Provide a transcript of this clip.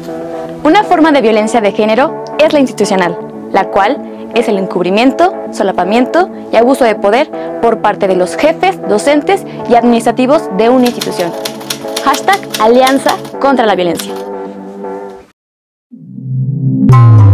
Una forma de violencia de género es la institucional, la cual es el encubrimiento, solapamiento y abuso de poder por parte de los jefes, docentes y administrativos de una institución. #Alianza contra la violencia.